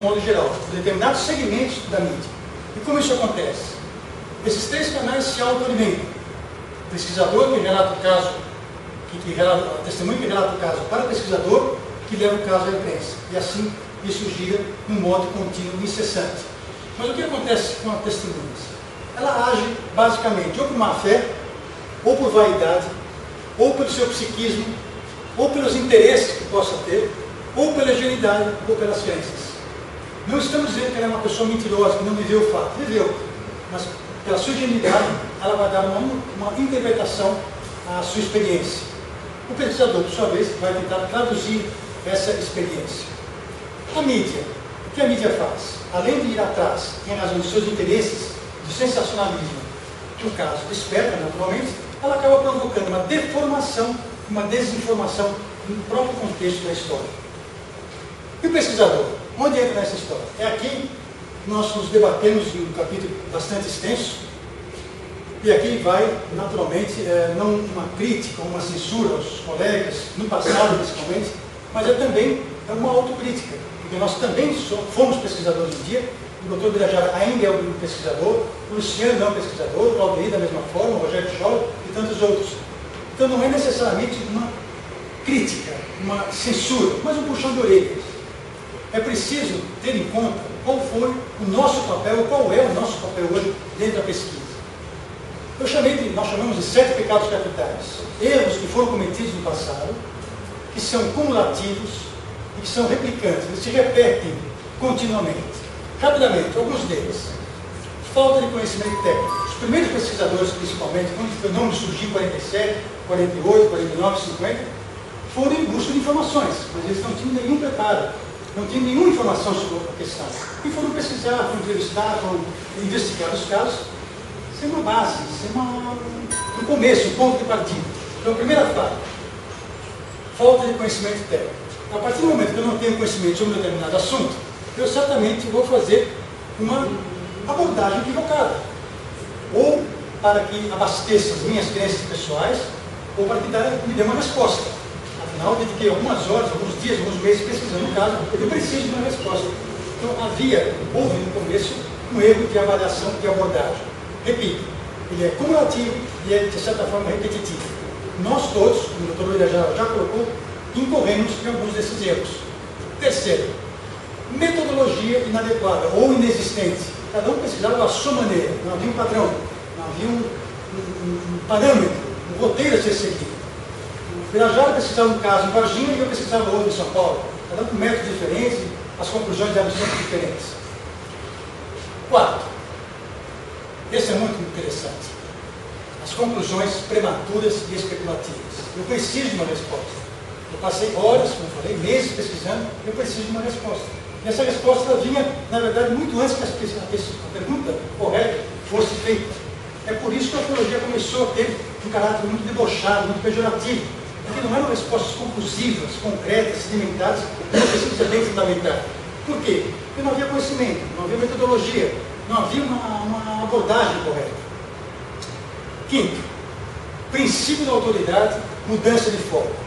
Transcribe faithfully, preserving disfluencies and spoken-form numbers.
modo geral, determinados segmentos da mídia. E como isso acontece? Esses três canais se autoalimentam. O pesquisador que relata o caso, que, que relata, o testemunho que relata o caso para o pesquisador, que leva o caso à imprensa. E assim isso gira num modo contínuo e incessante. Mas o que acontece com a testemunha? Ela age basicamente ou por má fé, ou por vaidade, ou pelo seu psiquismo, ou pelos interesses que possa ter, ou pela ingenuidade, ou pelas crenças. Não estamos dizendo que ela é uma pessoa mentirosa, que não viveu o fato. Viveu. Mas pela sua ingenuidade, ela vai dar uma, uma interpretação à sua experiência. O pesquisador, por sua vez, vai tentar traduzir essa experiência. A mídia. O que a mídia faz? Além de ir atrás, em razão dos seus interesses, de sensacionalismo, que o caso desperta naturalmente, ela acaba provocando uma deformação, uma desinformação no próprio contexto da história. E o pesquisador? Onde entra nessa história? É aqui que nós nos debatemos em um capítulo bastante extenso, e aqui vai, naturalmente, é, não uma crítica, uma censura aos colegas, no passado principalmente, mas é também uma autocrítica, porque nós também fomos pesquisadores um dia. O doutor Birajara ainda é um pesquisador, o Luciano é um pesquisador, o Claudio da mesma forma, o Rogério Scholl e tantos outros. Então não é necessariamente uma crítica, uma censura, mas um puxão de orelhas. É preciso ter em conta qual foi o nosso papel, qual é o nosso papel hoje dentro da pesquisa. Eu chamei de, nós chamamos de sete pecados capitais. Erros que foram cometidos no passado, que são cumulativos e que são replicantes, eles se repetem continuamente. Rapidamente, alguns deles. Falta de conhecimento técnico. Os primeiros pesquisadores, principalmente, quando o fenômeno surgiu em quarenta e sete, quarenta e oito, quarenta e nove, cinquenta, foram em busca de informações, mas eles não tinham nenhum preparo, não tinham nenhuma informação sobre a questão. E foram pesquisar, foram entrevistar, foram investigar os casos, sem uma base, sem uma, um começo, um ponto de partida. Então, a primeira falha, falta de conhecimento técnico. A partir do momento que eu não tenho conhecimento sobre um determinado assunto, eu certamente vou fazer uma abordagem equivocada. Ou para que abasteça as minhas crenças pessoais, ou para que me dê uma resposta. Afinal, eu dediquei algumas horas, alguns dias, alguns meses pesquisando o caso, eu preciso de uma resposta. Então, havia, houve no começo, um erro de avaliação, de abordagem. Repito, ele é cumulativo e é, de certa forma, repetitivo. Nós todos, como o doutor William já, já colocou, incorremos em alguns desses erros. Terceiro, metodologia inadequada ou inexistente. Cada um pesquisava à sua maneira, não havia um padrão, não havia um, um, um parâmetro, um roteiro a ser seguido. O Birajara pesquisava um caso em Varginha e eu pesquisava outro em São Paulo. Cada um com métodos diferentes, as conclusões eram sempre diferentes. Quarto, esse é muito interessante. As conclusões prematuras e especulativas. Eu preciso de uma resposta. Eu passei horas, como eu falei, meses pesquisando, eu preciso de uma resposta. E essa resposta vinha, na verdade, muito antes que a, a pergunta correta fosse feita. É por isso que a arqueologia começou a ter um caráter muito debochado, muito pejorativo. Porque não eram respostas conclusivas, concretas, sedimentadas, uma pesquisa bem fundamentada. Por quê? Porque não havia conhecimento, não havia metodologia, não havia uma, uma abordagem correta. Quinto, princípio da autoridade, mudança de foco.